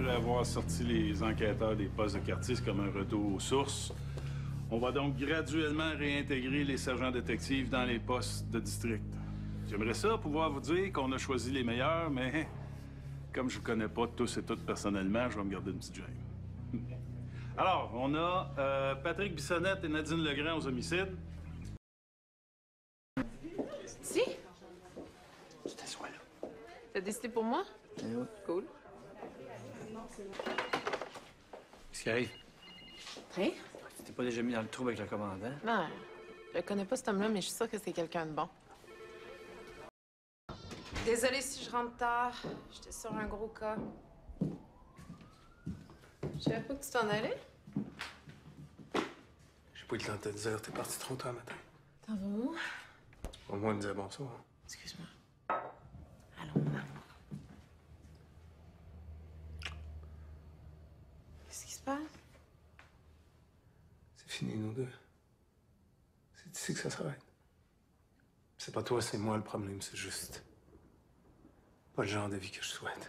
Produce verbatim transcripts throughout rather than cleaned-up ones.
après avoir sorti les enquêteurs des postes de quartier, c'est comme un retour aux sources. On va donc graduellement réintégrer les sergents détectives dans les postes de district. J'aimerais ça pouvoir vous dire qu'on a choisi les meilleurs, mais comme je ne connais pas tous et toutes personnellement, je vais me garder une petite gêne. Alors, on a euh, Patrick Bissonnette et Nadine Legrand aux homicides. Si? Tu t'assois là. T'as décidé pour moi? Eh oui. Cool. Qu'est-ce qui arrive? Rien? Tu t'es pas déjà mis dans le trou avec le commandant? Non, je connais pas cet homme-là, mais je suis sûre que c'est quelqu'un de bon. Désolée si je rentre tard. J'étais sur un gros cas. Je savais pas que tu t'en allais. J'ai pas eu le temps de te dire, t'es parti trop tard matin. T'en vas où? Au moins me dire bonsoir. Excuse-moi. Allons, maman. Qu'est-ce qui se passe? C'est fini, nous deux. C'est ici que ça s'arrête. C'est pas toi, c'est moi le problème, c'est juste pas le genre de vie que je souhaite.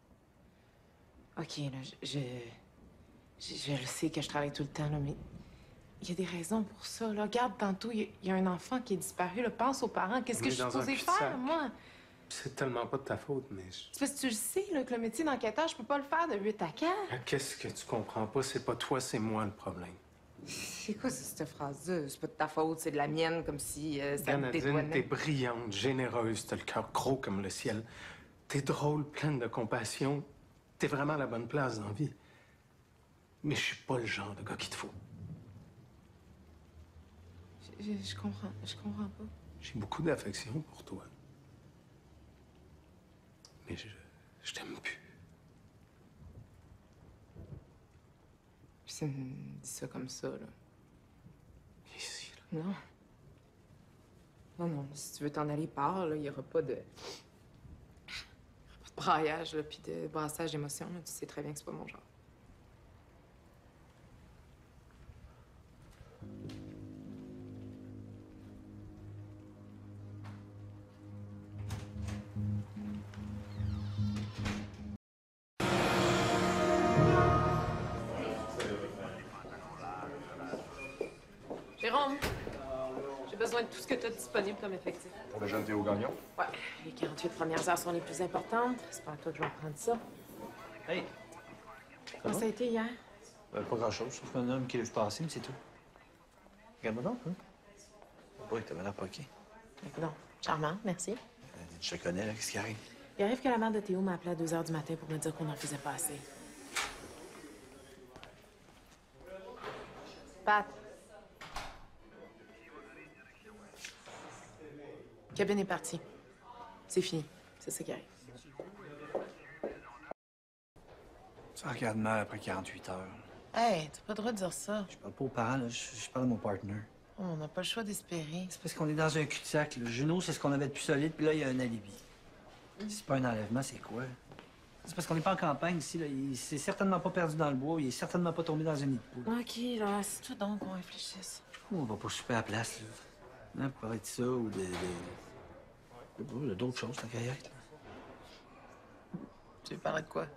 OK, là, je... Je, je, je le sais que je travaille tout le temps, là, mais il y a des raisons pour ça, là. Regarde, tantôt, il y, a- il y a un enfant qui est disparu, là. Pense aux parents. Qu'est-ce On que est je suis dans un supposée cul-de-sac. faire, moi? C'est tellement pas de ta faute, mais je... C'est parce que tu le sais, là, que le métier d'enquêteur, je peux pas le faire de huit à quatre. Qu'est-ce que tu comprends pas? C'est pas toi, c'est moi le problème. C'est quoi, ça, cette phrase-là? C'est pas de ta faute, c'est de la mienne, comme si euh, ça me Nadine, t'es dédouanait. brillante, généreuse, t'as le cœur gros comme le ciel. T'es drôle, pleine de compassion. T'es vraiment à la bonne place dans la vie. Mais je suis pas le genre de gars qu'il te faut. Je, je- je comprends, je comprends pas. J'ai beaucoup d'affection pour toi. Mais je, je t'aime plus. Puis tu me dis ça comme ça, là. Ici, là. Non. Non, non, si tu veux t'en aller, pars, là. Il y aura pas de... Il y aura pas de braillage, là, puis de brassage d'émotions, là. Tu sais très bien que c'est pas mon genre. Jérôme, j'ai besoin de tout ce que tu as disponible comme effectif. Pour le jeune Théo Gagnon? Ouais, les quarante-huit premières heures sont les plus importantes. C'est pas à toi que je vais prendre ça. Hey! Comment ça a été hier? Ben, pas grand-chose, sauf qu'un homme qui est passé, mais c'est tout. Regarde-moi donc, hein? Oui, t'as l'air poqué. Non, charmant, merci. Euh, Je te connais, là, qu'est-ce qui arrive? Il arrive que la mère de Théo m'a appelé à deux heures du matin pour me dire qu'on n'en faisait pas assez. Pat. Cabine est partie. C'est fini. C'est ça qui arrive. Ça regarde mal après quarante-huit heures. Hey, t'as pas le droit de dire ça. Je parle pas aux parents, là, je, je parle à mon partner. Oh, on n'a pas le choix d'espérer. C'est parce qu'on est dans un cul-de-sac, là. Juno, c'est ce qu'on avait de plus solide, puis là, il y a un alibi. Si c'est pas un enlèvement, c'est quoi? C'est parce qu'on n'est pas en campagne ici, là. Il s'est certainement pas perdu dans le bois, il est certainement pas tombé dans un nid de poule. OK, là, c'est tout donc qu'on réfléchisse. On va pas souper à la place, là. Hein, pour parler de ça ou de... de... de- de- d'autres choses, tant qu'à y être, là. Tu veux parler de quoi?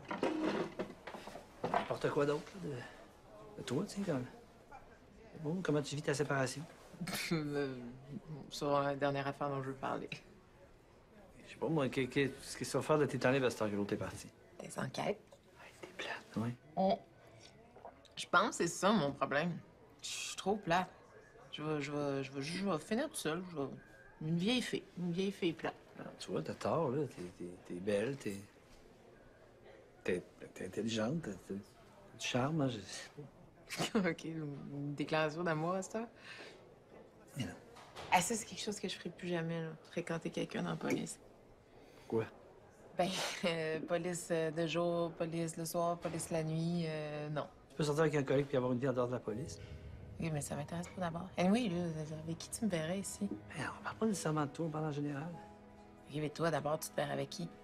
N'importe quoi d'autre, là, de... de toi, tu sais, comme... Bon, comment tu vis ta séparation? Euh, Sur la dernière affaire dont je veux parler. Je sais pas, moi, qu'est- qu'est-ce que ça va faire de tes temps libres à cette heure que l'autre est parti? Des enquêtes. T'es plate, oui. On... Je pense que c'est ça, mon problème. Je suis trop plate. Je vais, je vais, je vais, je vais finir tout seul. Je vais... Une vieille fille. Une vieille fille plate. Alors, tu vois, t'as tort, là. T'es, t'es, t'es belle, t'es... T'es, t'es intelligente, t'as, t'as du charme, hein, je sais pas. OK, une déclaration d'amour à ça. Mais non. Ah, ça, c'est quelque chose que je ferai plus jamais, là. Fréquenter quelqu'un dans la police. Quoi? Ben, euh, police euh, de jour, police le soir, police la nuit, euh, non. Tu peux sortir avec un collègue puis avoir une vie en dehors de la police? Oui, mais ça m'intéresse pas d'abord. Anyway, là, avec qui tu me verrais ici? Mais on parle pas nécessairement de toi, on parle en général. OK, mais toi, d'abord, tu te verrais avec qui?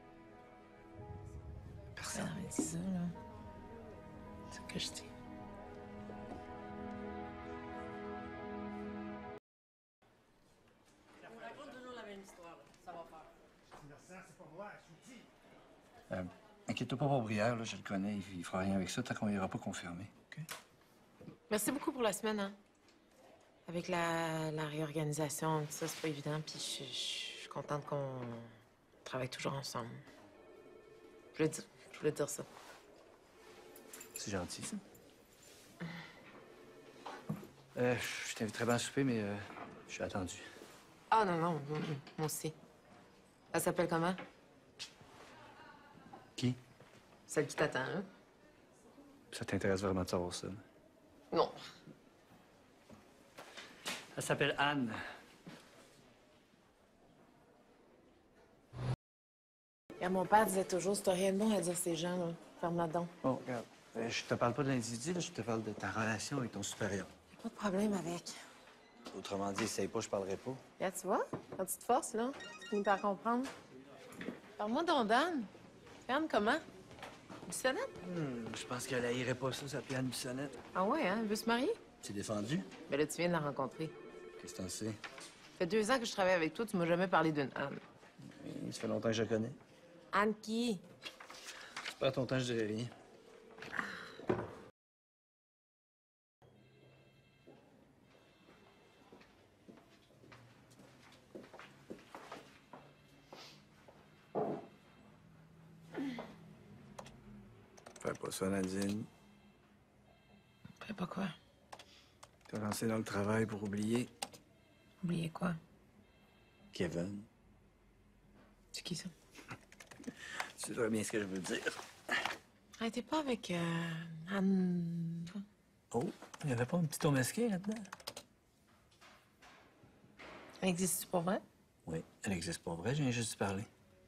Personne. Non, mais dis ça, là. C'est ce que je dis. Euh, OK. inquiète-toi pas pour Brière, là, je le connais. Il, il fera rien avec ça tant qu'on ira pas confirmer, OK? Merci beaucoup pour la semaine, hein. Avec la, la réorganisation, tout ça, c'est pas évident. Puis je je suis contente qu'on travaille toujours ensemble. Je voulais dire, je voulais dire ça. C'est gentil, ça. Euh, je t'inviterais bien à souper, mais euh, je suis attendu. Ah non, non, moi moi aussi. Elle s'appelle comment? Qui? Celle qui t'attend, hein? Ça t'intéresse vraiment de savoir ça? Non. Elle s'appelle Anne. Et mon père disait toujours, si t'as rien de bon à dire ces gens, là, ferme-la donc. Bon, regarde. Euh, je te parle pas de l'individu, là, je te parle de ta relation avec ton supérieur. Y'a pas de problème avec. Autrement dit, essaye pas, je parlerai pas. Là, tu vois, quand tu te forces, là, tu finis par comprendre. Parle-moi donc d'Anne. C'est Anne comment? Bissonnette? Hmm, je pense qu'elle haïrait pas ça, s'appeler Anne Bissonnette. Ah ouais, hein? Elle veut se marier? C'est défendu? Ben là, tu viens de la rencontrer. Qu'est-ce que t'en sais? Ça fait deux ans que je travaille avec toi, tu m'as jamais parlé d'une Anne. Hmm, ça fait longtemps que je la connais. Anne qui? Tu perds ton temps, je dirais rien. Fais pas ça, Nadine. Fais pas quoi? T'as lancé dans le travail pour oublier Oubliez quoi? Kevin. C'est qui ça? Tu sais très bien ce que je veux dire. Arrêtez pas avec euh, Anne. Oh, il y avait pas un petit ton masqué là-dedans? Elle existe pour vrai? Oui, elle existe pas vrai, je viens juste de parler.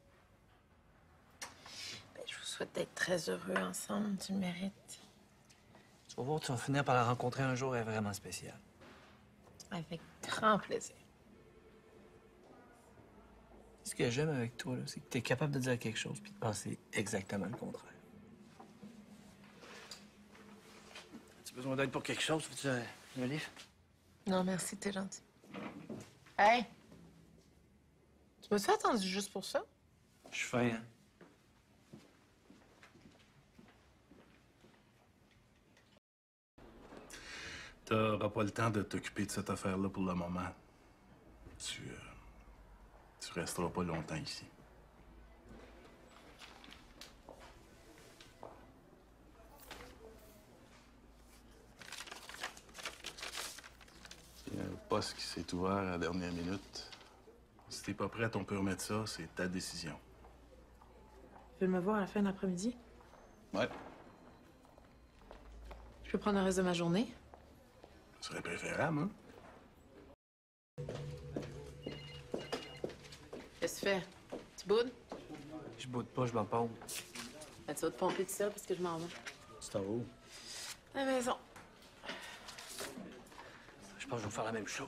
Ben, je vous souhaite d'être très heureux ensemble, tu le mérites. Tu vas voir, tu vas finir par la rencontrer un jour, elle est vraiment spéciale. Avec grand plaisir. Ce que j'aime avec toi, là, c'est que t'es capable de dire quelque chose puis de penser exactement le contraire. As-tu besoin d'aide pour quelque chose? Veux-tu un, un livre? Non, merci, t'es gentil. Hey! Tu m'as-tu attendu juste pour ça? Je suis fin, hein? T'auras pas le temps de t'occuper de cette affaire-là pour le moment. Tu, euh, tu resteras pas longtemps ici. Il y a un poste qui s'est ouvert à la dernière minute. Si t'es pas prête, on peut remettre ça. C'est ta décision. Tu veux me voir à la fin de l'après-midi? Ouais, Je peux prendre le reste de ma journée? ce serait préférable, hein? Qu'est-ce que tu fais? Tu boudes? Je boude pas, je m'en pompe. Ben, tu vas te pomper tout seul parce que je m'en vais. Tu t'en vas où? À la maison. Je pense que je vais faire la même chose.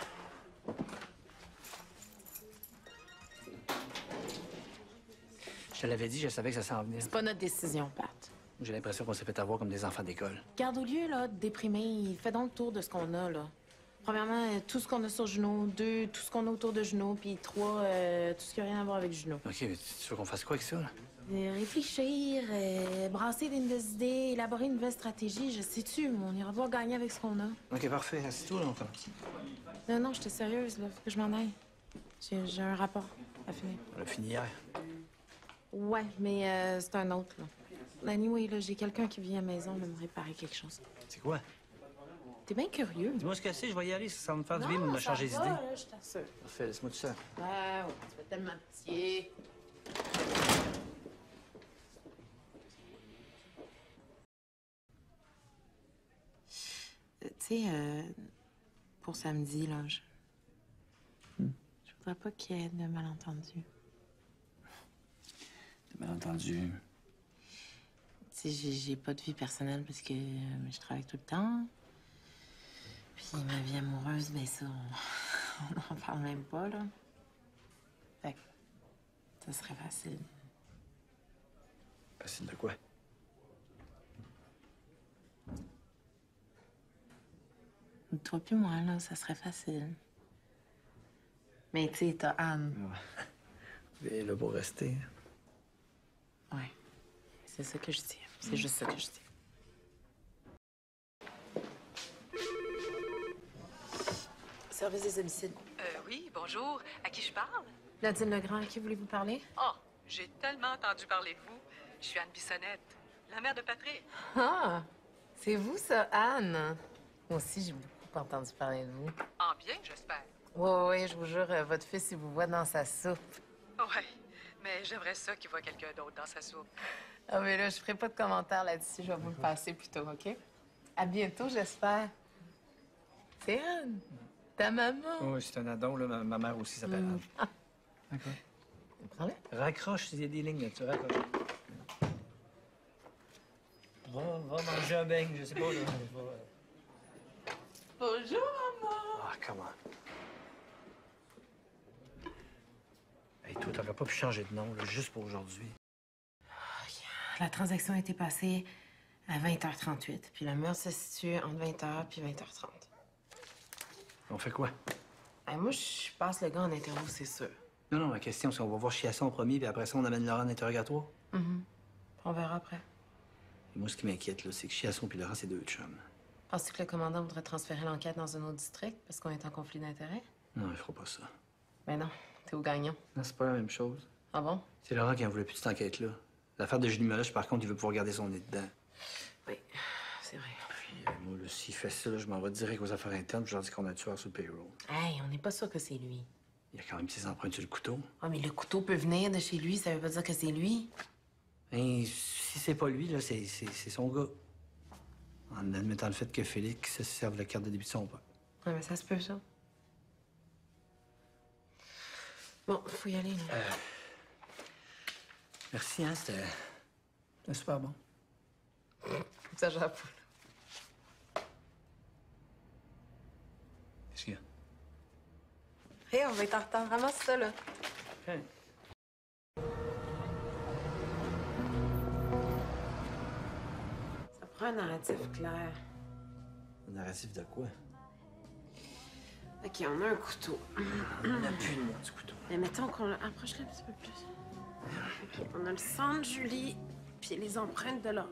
Je te l'avais dit, je savais que ça s'en venait. C'est pas notre décision, Pat. J'ai l'impression qu'on s'est fait avoir comme des enfants d'école. Garde au lieu, là, de déprimer, fais donc le tour de ce qu'on a, là. Premièrement, euh, tout ce qu'on a sur Juno. Deux, tout ce qu'on a autour de Juno. Puis trois, euh, tout ce qui n'a rien à voir avec Juno. OK, mais tu veux qu'on fasse quoi avec ça, là? Euh, réfléchir, euh, brasser des nouvelles idées, élaborer une nouvelle stratégie. Je sais-tu, mais on ira voir gagner avec ce qu'on a. OK, parfait. Assis-toi, là, on commence. Non, non, j'étais sérieuse, là. Faut que je m'en aille. J'ai j'ai un rapport à finir. On a fini hier. Ouais, mais euh, c'est un autre, là. Anyway, là, j'ai quelqu'un qui vient à la maison de me réparer quelque chose. C'est quoi? T'es bien curieux. Dis-moi ce que c'est, je vais y aller. Ça va me faire du bien de me changer d'idée. là, je t'assure. Parfait, laisse-moi tout ça. Ouais, ouais, tu fais tellement pitié. Euh, Tu sais, euh, pour samedi, là, je... je voudrais pas qu'il y ait de malentendus. T'as mal entendu. Tu sais, j'ai j'ai pas de vie personnelle parce que euh, je travaille tout le temps. Puis ma vie amoureuse, ben ça, on n'en parle même pas, là. Fait que ça serait facile. Facile de quoi? Toi puis moi, là, ça serait facile. Mais tu sais, t'as Anne. Ouais. Elle est là pour rester. Ouais. C'est ça que je dis. C'est juste ça que je dis. Service des homicides. Euh, oui, bonjour. À qui je parle? Nadine Legrand, à qui voulez-vous parler? Oh, j'ai tellement entendu parler de vous. Je suis Anne Bissonnette, la mère de Patrick. Ah! C'est vous, ça, Anne? Moi aussi, j'ai beaucoup entendu parler de vous. En bien, j'espère. Oui, oui, je vous jure, euh, votre fils, il vous voit dans sa soupe. Ouais, mais j'aimerais ça qu'il voit quelqu'un d'autre dans sa soupe. Ah, mais là, je ferai pas de commentaires là-dessus. Je vais vous le passer plus tôt, OK? À bientôt, j'espère. C'est Anne, ta maman. Oui, c'est un addon, là. Ma, ma mère aussi s'appelle Anne. Ah. D'accord. Prends-le. Raccroche, il y a des lignes là-dessus, raccroche. Va, va manger un beigne, je sais pas, là. Va. Bonjour, maman. Ah, comment? Hey, toi, t'aurais pas pu changer de nom, là, juste pour aujourd'hui. La transaction a été passée à vingt heures trente-huit, puis le meurtre se situe entre vingt heures puis vingt heures trente. On fait quoi? Hey, moi, je passe le gars en interview, c'est sûr. Non, non, ma question, c'est qu'on va voir Chiasson en premier, puis après ça, on amène Laurent en interrogatoire. Mm-hmm. On verra après. Et moi, ce qui m'inquiète, là, c'est que Chiasson et Laurent, c'est deux chums. Penses-tu que le commandant voudrait transférer l'enquête dans un autre district parce qu'on est en conflit d'intérêts? Non, il fera pas ça. Mais non, t'es au gagnant. Non, c'est pas la même chose. Ah bon? C'est Laurent qui en voulait plus de cette enquête-là. L'affaire de Julie Meloche, par contre, il veut pouvoir garder son nez dedans. Oui, c'est vrai. Puis, euh, moi, là, s'il fait ça, là, je m'en vais direct aux affaires internes, puis je leur dis qu'on a un tueur sur le payroll. Hey, on n'est pas sûr que c'est lui. Il y a quand même ses empreintes sur le couteau. Ah, mais le couteau peut venir de chez lui, ça veut pas dire que c'est lui. Et si c'est pas lui, là, c'est c'est- c'est son gars. En admettant le fait que Félix se serve la carte de début de son père. Ouais, mais ça se peut, ça. Bon, faut y aller, là. Euh... Merci, hein, c'était... C'était super bon. Ça, j'avoue. Qu'est-ce qu'il y a? Hé, on va être en retard. Ramasse ça, là. Hey. Ça prend un narratif clair. Un narratif de quoi? OK, on a un couteau. On a plus de moi, du couteau. Mais mettons qu'on le... approche-le un petit peu plus. OK, on a le sang de Julie, puis les empreintes de Laurent.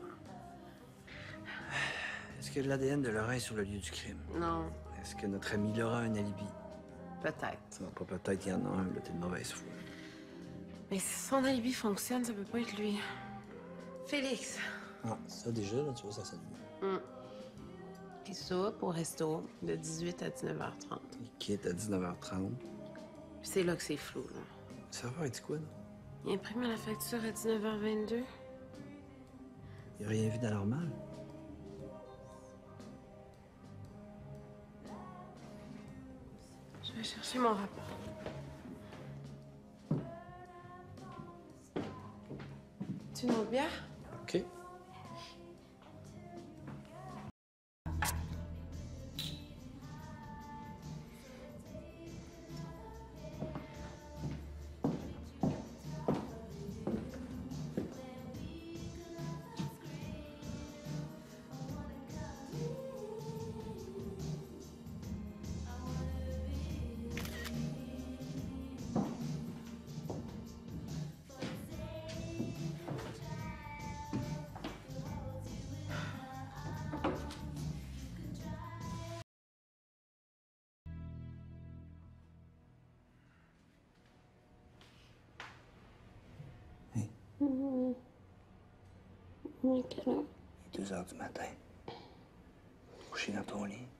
Est-ce que l'A D N de Laurent est sur le lieu du crime? Non, Est-ce que notre ami Laurent a un alibi? peut-être. Non, pas peut-être, il y en a un, là, t'es de mauvaise foi. Mais si son alibi fonctionne, ça peut pas être lui. Félix. Ah, ça déjà, là, tu vois, ça sonne mieux. Mm. Il soupe au resto de dix-huit à dix-neuf heures trente. Il quitte à dix-neuf heures trente. Puis c'est là que c'est flou, là. Le serveur, il dit quoi, là? Il imprime la facture à dix-neuf heures vingt-deux. Il a rien vu d'anormal? Je vais chercher mon rapport. Tu une autre bière? OK. Mmh. Mmh, quelle heure? Il est deux heures du matin. Couché dans ton lit.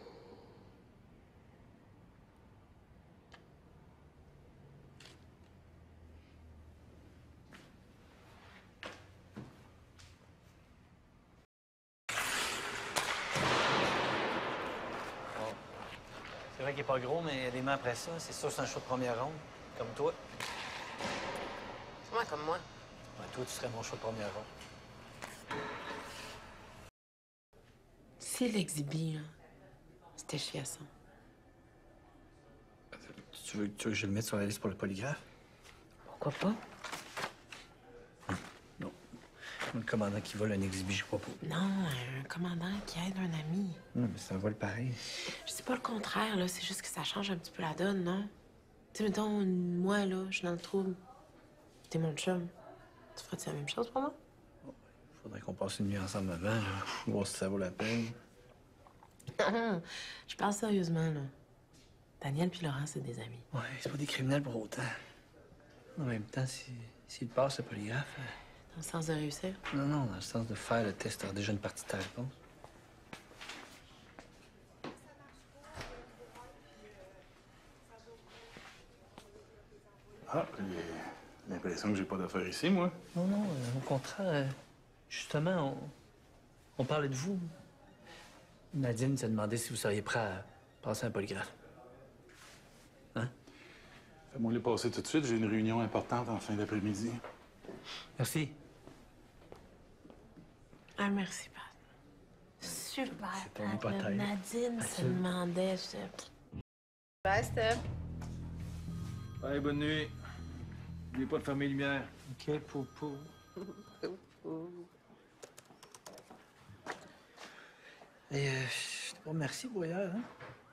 C'est vrai qu'il est pas gros, mais il y a des mains après ça. C'est sûr que c'est un show de première ronde. Comme toi. Moi, comme moi. Ouais, toi, tu serais mon show de première ronde. Si l'exhibit, là, c'était chiassant. Tu veux, tu veux que je le mette sur la liste pour le polygraphe? Pourquoi pas? Non. Le commandant qui vole un exhibit, je crois pas. Non, un commandant qui aide un ami. Non, mais c'est un vol pareil. Je dis pas le contraire, là. C'est juste que ça change un petit peu la donne, non? Tu sais, mettons, moi, là, je suis dans le trouble. T'es mon chum. Tu ferais-tu la même chose pour moi? Faudrait qu'on passe une nuit ensemble avant, là. Voir si ça vaut la peine. Je parle sérieusement, là. Daniel puis Laurent, c'est des amis. Ouais, c'est pas des criminels pour autant. En même temps, si, s'ils passent le polygraphe... euh, Dans le sens de réussir. Non, non, dans le sens de faire le test, t'as déjà une partie de ta réponse. Ah, j'ai l'impression que j'ai pas d'affaires ici, moi. Non, non, euh, au contraire, euh, justement, on, on parlait de vous. Nadine s'est demandé si vous seriez prêt à passer un polygraphe. Hein? Fais-moi les passer tout de suite, j'ai une réunion importante en fin d'après-midi. Merci. Ah, merci, Pat. Super, C'est ton Pat. hypothèse. Nadine se demandait, je... Bye, Steph. Allez, bonne nuit. N'oubliez pas de fermer les lumières. OK, poupou. Et euh, je te remercie pour hier, hein?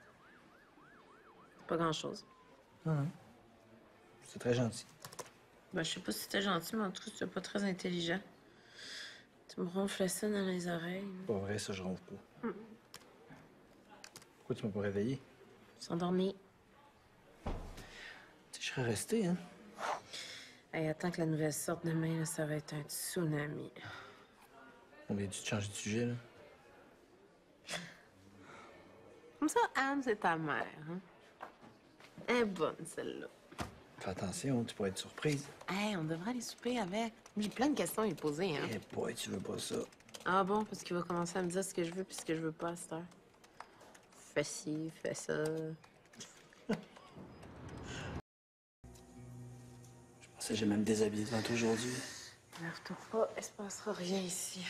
Pas grand-chose. Non, non. C'est très gentil. Ben, je sais pas si c'était gentil, mais en tout cas, c'était pas très intelligent. Tu me ronfles ça dans les oreilles. Pas vrai, ça, je ronfle pas. Pourquoi tu m'as pas réveillé? Tu t'es endormi. Tu sais, je serais resté, hein? Hey, attends que la nouvelle sorte demain, là, ça va être un tsunami. On vient de changer de sujet, là. Comme ça, Anne, c'est ta mère, hein? Elle est bonne, celle-là. Fais attention, tu pourrais être surprise. Hey, on devrait aller souper avec. J'ai plein de questions à lui poser, hein? Eh boy, tu veux pas ça. Ah bon? Parce qu'il va commencer à me dire ce que je veux puis ce que je veux pas à cette heure. Fais ci, fais ça. Je pensais que j'ai même déshabillé devant toi aujourd'hui. Lève-toi pas, il se passera rien ici.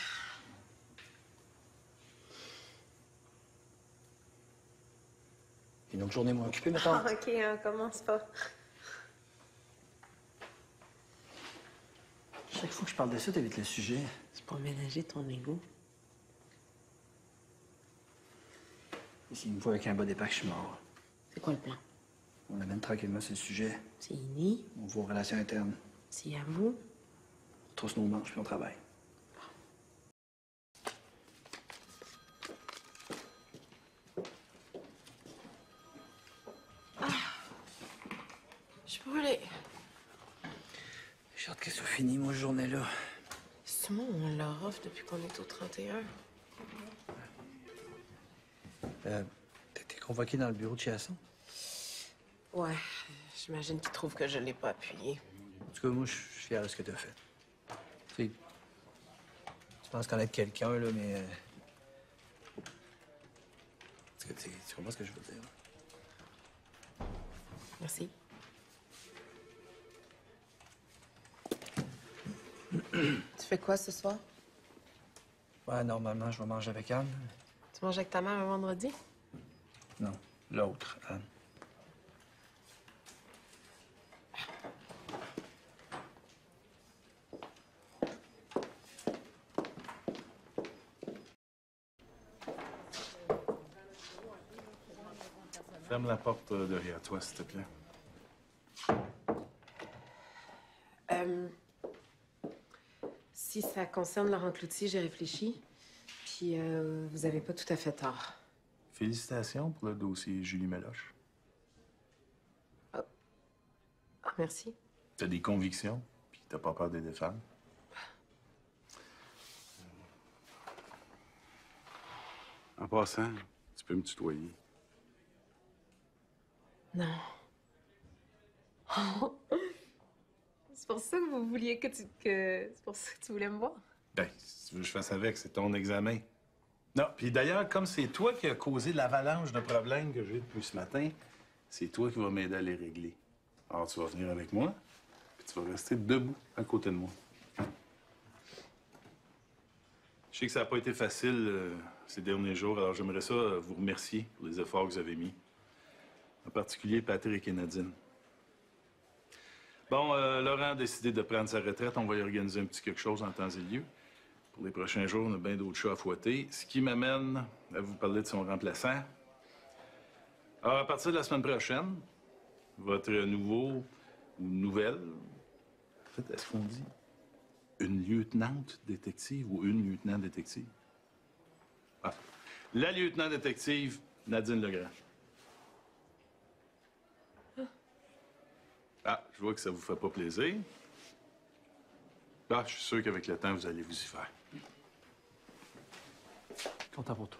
Une autre journée moins occupée, maintenant. Ah, OK, hein, commence pas. Chaque fois que je parle de ça, t'évites le sujet. C'est pour ménager ton ego. Et s'il me voit avec un bas d'épaque, je suis mort. C'est quoi le plan? On amène tranquillement sur le sujet. C'est Ini, On voit aux relations internes. c'est à vous. On trousse nos manches, puis on travaille. Je suis brûlée. J'ai hâte que ce soit fini, moi, cette journée-là. C'est moi, on leur offre depuis qu'on est au trente et un. Euh, t'as été convoqué dans le bureau de Chiasson? Ouais, j'imagine qu'ils trouvent que je l'ai pas appuyé. En tout cas, moi, je suis fier de ce que t'as fait. Tu sais, tu penses connaître quelqu'un, là, mais... euh, en tout cas, tu sais, tu comprends ce que je veux dire? Merci. Tu fais quoi ce soir? Ouais, normalement, je vais manger avec Anne. Tu manges avec ta mère un vendredi? Non, l'autre, Anne. Ferme la porte euh, derrière toi, s'il te plaît. Euh, si ça concerne Laurent Cloutier, j'ai réfléchi. Puis euh, vous avez pas tout à fait tort. Félicitations pour le dossier Julie Meloche. Ah, merci. T'as des convictions, puis t'as pas peur de les défendre. En passant, tu peux me tutoyer. Non. C'est pour ça que vous vouliez que tu... que... C'est pour ça que tu voulais me voir? Ben, si tu veux que je fasse avec, c'est ton examen. Non, puis d'ailleurs, comme c'est toi qui as causé l'avalanche de problèmes que j'ai depuis ce matin, c'est toi qui vas m'aider à les régler. Alors, tu vas venir avec moi, puis tu vas rester debout à côté de moi. Je sais que ça n'a pas été facile euh, ces derniers jours, alors j'aimerais ça euh, vous remercier pour les efforts que vous avez mis. En particulier Patrick et Nadine. Bon, euh, Laurent a décidé de prendre sa retraite. On va y organiser un petit quelque chose en temps et lieu. Pour les prochains jours, on a bien d'autres chats à fouetter. Ce qui m'amène à vous parler de son remplaçant. Alors, à partir de la semaine prochaine, votre nouveau ou nouvelle... En fait, est-ce qu'on dit? Une lieutenante détective ou une lieutenant détective? Ah. La lieutenant détective, Nadine Legrand. Ah, je vois que ça vous fait pas plaisir. Ah, je suis sûr qu'avec le temps, vous allez vous y faire. Content pour toi.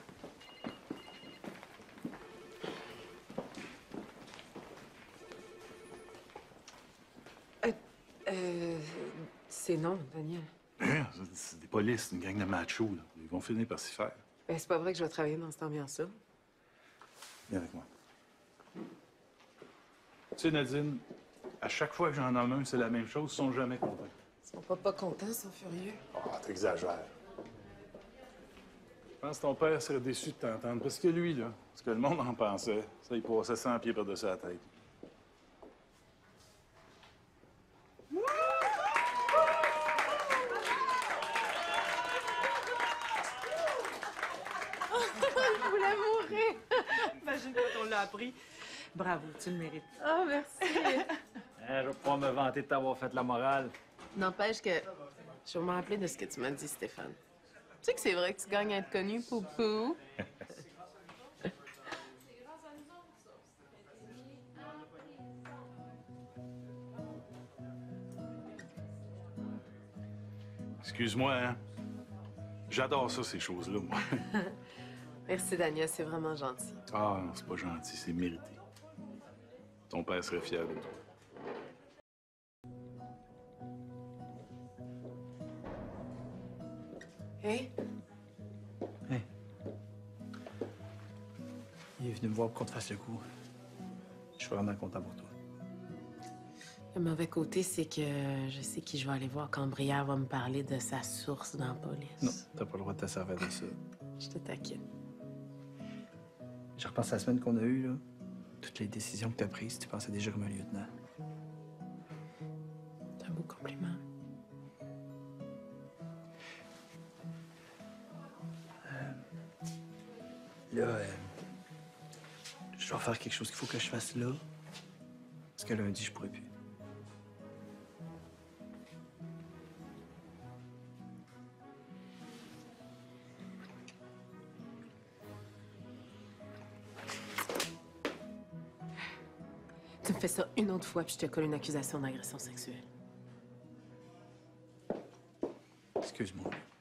Euh, euh, c'est non, Daniel. Hein, c'est- C'est des polices, une gang de machos, là. Ils vont finir par s'y faire. Ben, c'est pas vrai que je vais travailler dans cette ambiance-là. Viens avec moi. Tu sais, Nadine, à chaque fois que j'en nomme un, c'est la même chose, ils sont jamais contents. Ils sont pas pas contents, ils sont furieux. Ah, t'exagères. Je pense que ton père serait déçu de t'entendre, parce que lui, là, ce que le monde en pensait, ça, il passait cent pieds par-dessus la tête. Je voulais mourir! Imagine quand on l'a appris. Bravo, tu le mérites. Oh, merci! Hein, je vais pas me vanter de t'avoir fait la morale. N'empêche que je vais me rappeler de ce que tu m'as dit, Stéphane. Tu sais que c'est vrai que tu gagnes à être connu, Poupou? Excuse-moi, hein? J'adore ça, ces choses-là, moi. Merci, Daniel, c'est vraiment gentil. Ah, non, c'est pas gentil, c'est mérité. Ton père serait fier de toi. Hey, Hey. Il est venu me voir pour qu'on te fasse le coup. Je suis vraiment content pour toi. Le mauvais côté, c'est que je sais qui je vais aller voir quand Brière va me parler de sa source dans la police. Non, t'as pas le droit de te servir de ça. Je te taquine. Je repense à la semaine qu'on a eue, là. Toutes les décisions que t'as prises, tu pensais déjà comme un lieutenant. C'est un beau compliment. Là, euh, je dois faire quelque chose qu'il faut que je fasse là. Parce que lundi, je pourrais plus. Tu me fais ça une autre fois, puis je te colle une accusation d'agression sexuelle. Excuse-moi.